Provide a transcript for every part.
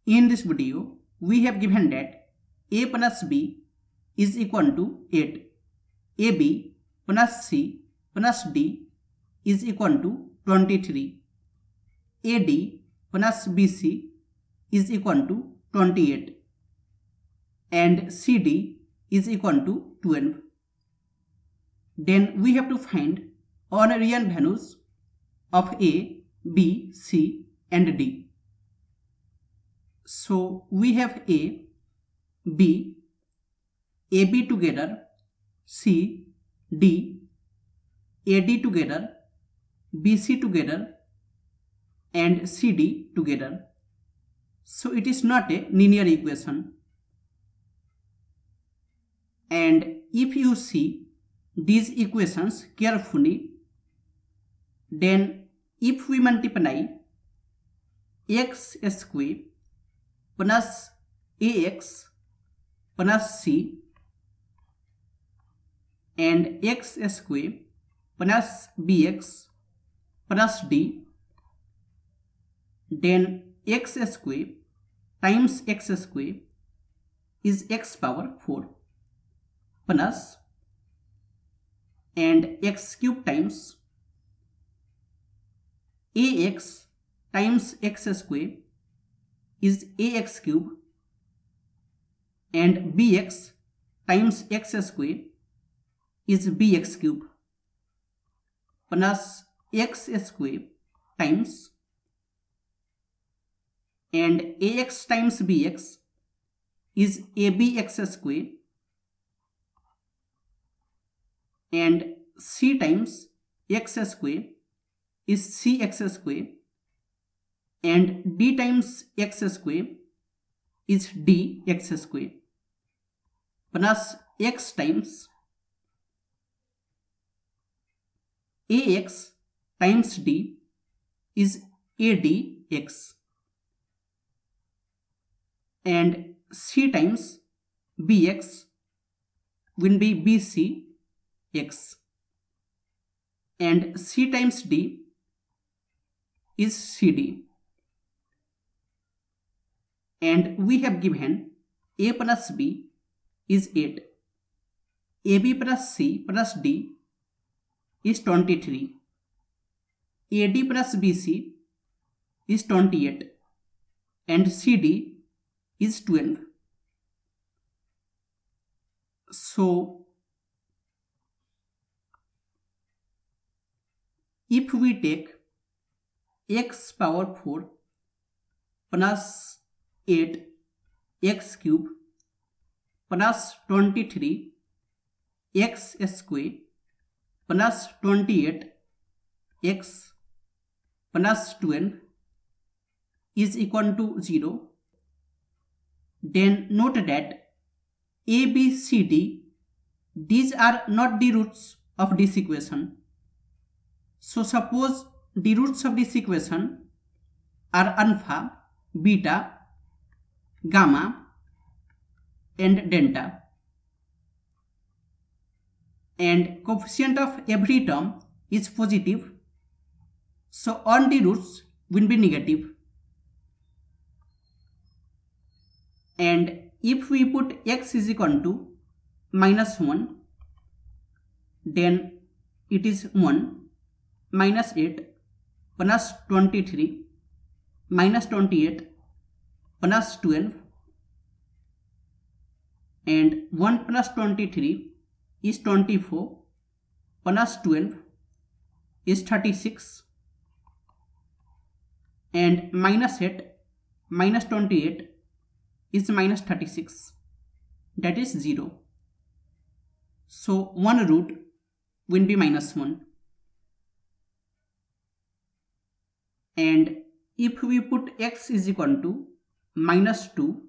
In this video, we have given that a plus b is equal to 8. AB plus c plus d is equal to 23. AD plus BC is equal to 28. And CD is equal to 12. Then we have to find all real values of A, B, C and D. So we have A, B, AB together, C, D, AD together, BC together and CD together. So it is not a linear equation. And if you see these equations carefully, then if we multiply x square plus ax plus c and x square plus bx plus d, then x square times x square is x power 4 plus and x cube times ax times x square is ax cube and bx times x square is bx cube plus x square times and ax times bx is abx square and c times x square is cx square and d times x square is dx square plus x times ax times d is adx and c times bx will be bcx and c times d is cd. And we have given a plus b is 8, ab plus c plus d is 23, ad plus bc is 28 and cd is 12. So if we take x power 4 plus 8 x cube plus 23 x square plus 28 x plus 12 is equal to 0, then note that a, b, c, d, these are not the roots of this equation. So suppose the roots of this equation are alpha, beta, gamma and delta, and coefficient of every term is positive, so all the roots will be negative. And if we put x is equal to minus 1, then it is 1 minus 8 plus 23 minus 28 plus 12 and 1 plus 23 is 24 plus 12 is 36 and minus 8 minus 28 is minus 36, that is 0. So one root will be minus 1. And if we put x is equal to minus 2,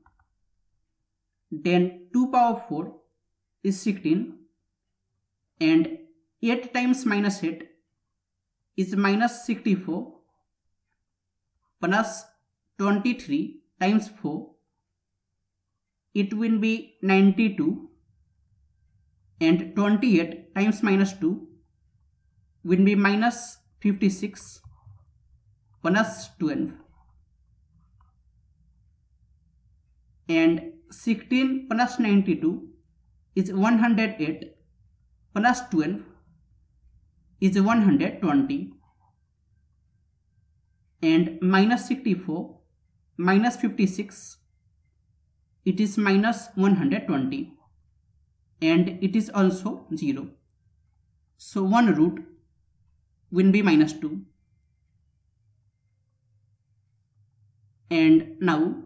then 2 power 4 is 16 and 8 times minus 8 is minus 64 plus 23 times 4, it will be 92 and 28 times minus 2 will be minus 56 plus 12 and 16 plus 92 is 108 plus 12 is 120, and minus 64 minus 56, it is minus 120, and it is also 0. So one root will be minus 2. And now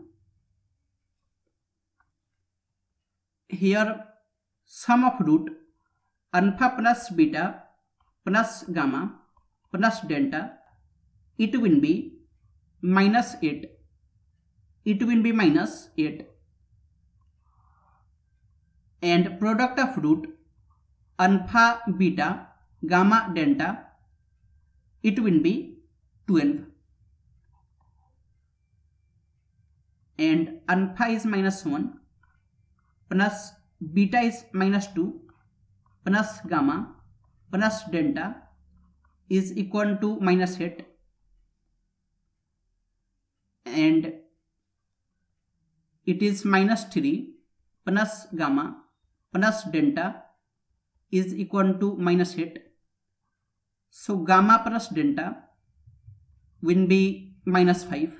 here sum of root alpha plus beta plus gamma plus delta, it will be minus 8. It will be minus 8. And product of root alpha beta gamma delta, it will be 12. And alpha is minus 1 plus beta is minus 2 plus gamma plus delta is equal to minus 8, and it is minus 3 plus gamma plus delta is equal to minus 8. So gamma plus delta will be minus 5,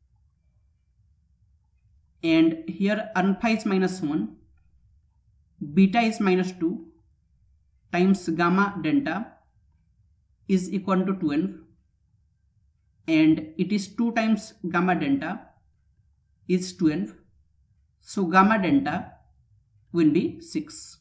and here alpha is minus 1, beta is minus 2 times gamma delta is equal to 12, and it is 2 times gamma delta is 12. So gamma delta will be 6.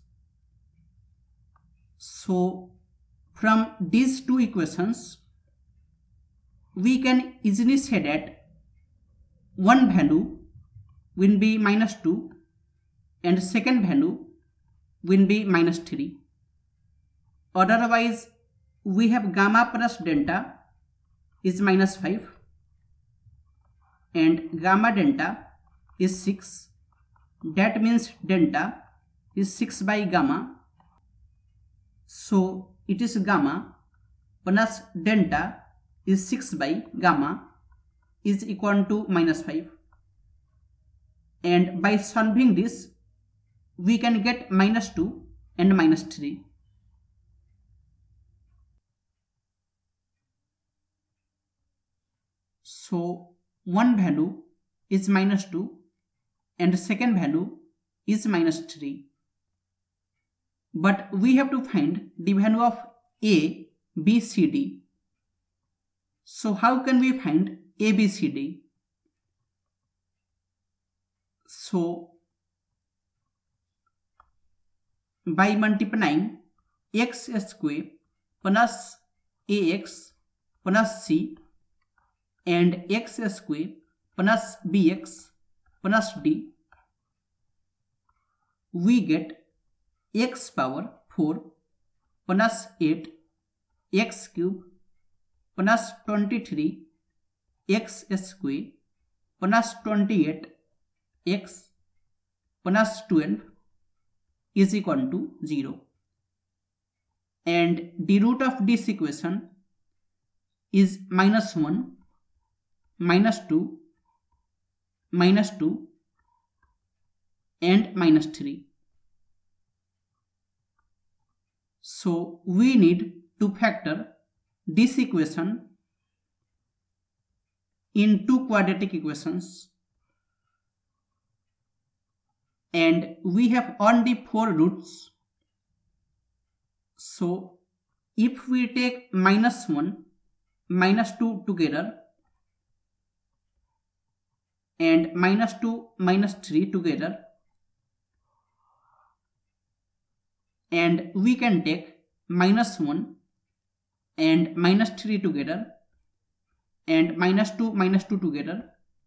So from these two equations we can easily say that one value will be minus 2 and second value will be minus 3. Otherwise we have gamma plus delta is minus 5 and gamma delta is 6. That means delta is 6 by gamma. So it is gamma plus delta is 6 by gamma is equal to minus 5. And by solving this we can get minus 2 and minus 3. So one value is minus 2 and second value is minus 3. But we have to find the value of A, B, C, D. So how can we find A, B, C, D? So by multiplying x square plus ax plus c and x square plus bx plus d, we get x power 4 plus 8 x cube plus 23 x square plus 28 x plus 12 is equal to 0. And the root of this equation is minus 1, minus 2, minus 2 and minus 3. So we need to factor this equation in two quadratic equations, and we have only 4 roots. So if we take minus 1, minus 2 together and minus 2, minus 3 together, and we can take minus 1 and minus 3 together and minus 2, minus 2 together,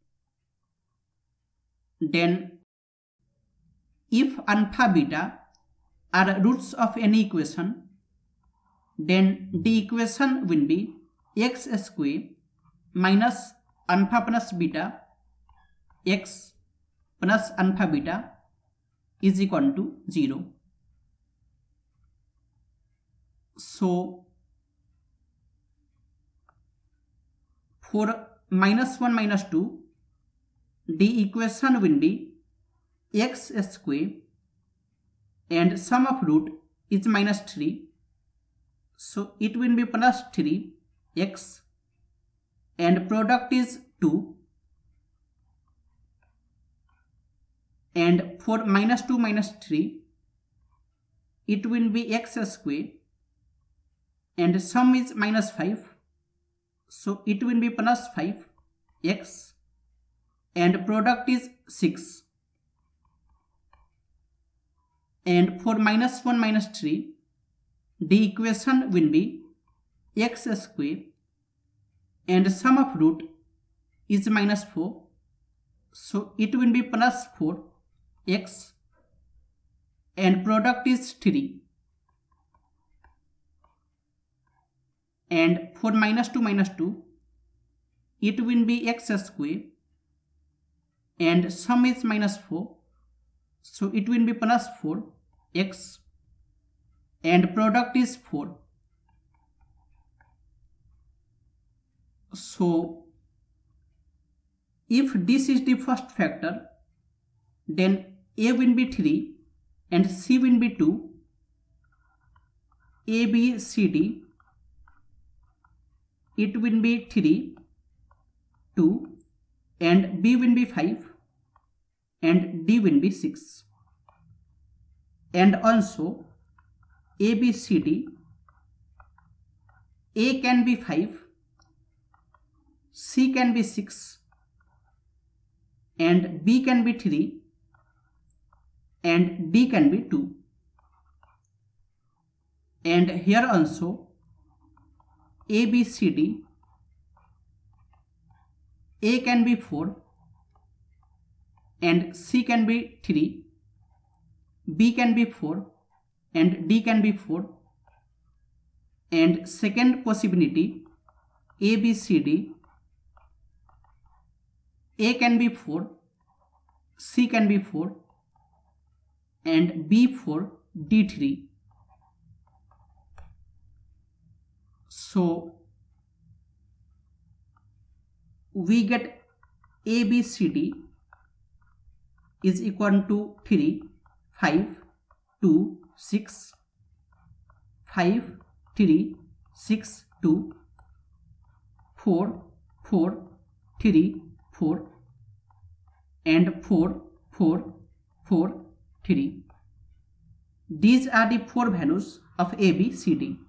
then if alpha beta are roots of any equation, then the equation will be x square minus alpha plus beta x plus alpha beta is equal to 0. So for minus 1, minus 2, the equation will be x square and sum of root is minus 3. So it will be plus 3x and product is 2. And for minus 2 minus 3, it will be x square and sum is minus 5. So it will be plus 5x and product is 6. And for minus 1 minus 3, the equation will be x square and sum of root is minus 4. So it will be plus 4x and product is 3. And for minus 2 minus 2, it will be x square and sum is minus 4. So it will be plus 4x and product is 4. So if this is the first factor, then a will be 3 and c will be 2. A, B, C, D, it will be 3, 2 and B will be 5 and D will be 6. And also A, B, C, D, A can be 5, C can be 6 and B can be 3 and D can be 2. And here also A, B, C, D, A can be 4 and C can be 3, B can be 4 and D can be 4. And second possibility, A, B, C, D, A can be 4, C can be 4 and B 4, D 3. So we get A, B, C, D is equal to 3, 5, 2, 6, 5, 3, 6, 2, 4, 4, 3, 4 and 4, 4, 4, 3. These are the 4 values of A, B, C, D.